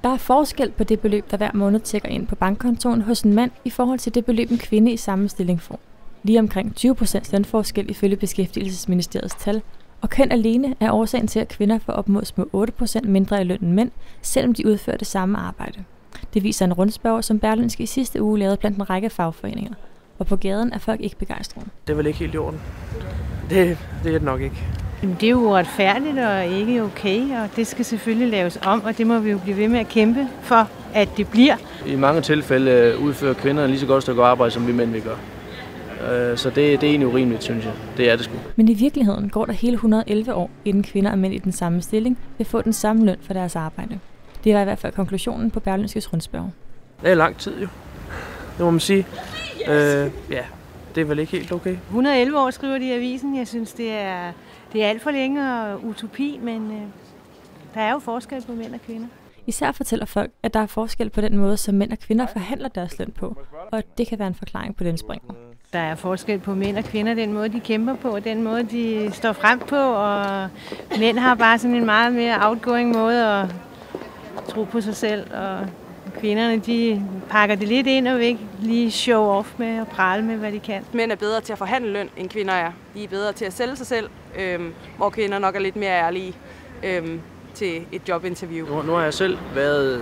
Der er forskel på det beløb, der hver måned tjekker ind på bankkontoen hos en mand i forhold til det beløb, en kvinde i samme stilling får. Lige omkring 20% lønforskel ifølge Beskæftigelsesministeriets tal, og køn alene er årsagen til, at kvinder får op mod små 8% mindre i løn end mænd, selvom de udfører det samme arbejde. Det viser en rundspørge, som Berlingske i sidste uge lavede blandt en række fagforeninger. Og på gaden er folk ikke begejstrede. Det er vel ikke helt i orden. Det er det nok ikke. Jamen, det er jo uretfærdigt og ikke okay, og det skal selvfølgelig laves om, og det må vi jo blive ved med at kæmpe for, at det bliver. I mange tilfælde udfører kvinder lige så godt stykke arbejde, som vi mænd vil gøre. Så det er egentlig urimeligt, synes jeg. Det er det sgu. Men i virkeligheden går der hele 111 år, inden kvinder og mænd i den samme stilling vil få den samme løn for deres arbejde. Det var i hvert fald konklusionen på Berlingskes rundspørge. Det er lang tid jo. Det må man sige. Ja, det er vel ikke helt okay. 111 år skriver de i avisen. Jeg synes, det er alt for længe og utopi, men der er jo forskel på mænd og kvinder. Især fortæller folk, at der er forskel på den måde, som mænd og kvinder forhandler deres løn på, og at det kan være en forklaring på den spring. Der er forskel på mænd og kvinder, den måde, de kæmper på, den måde, de står frem på, og mænd har bare sådan en meget mere outgoing måde at tro på sig selv, og kvinderne, de pakker det lidt ind og vil ikke lige show off med og prale med, hvad de kan. Mænd er bedre til at forhandle løn, end kvinder er. De er bedre til at sælge sig selv, hvor kvinder nok er lidt mere ærlige til et jobinterview. Nu har jeg selv været,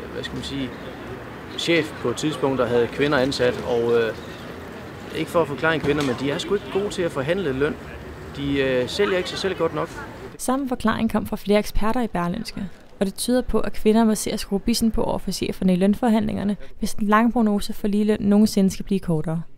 chef på et tidspunkt, der havde kvinder ansat, og ikke for at forklare kvinder, men de er sgu ikke gode til at forhandle løn. De sælger ikke sig selv godt nok. Samme forklaring kom fra flere eksperter i Berlingske, og det tyder på, at kvinder må se at skrue bissen på over for cheferne i lønforhandlingerne, hvis den lange prognose for ligeløn nogensinde skal blive kortere.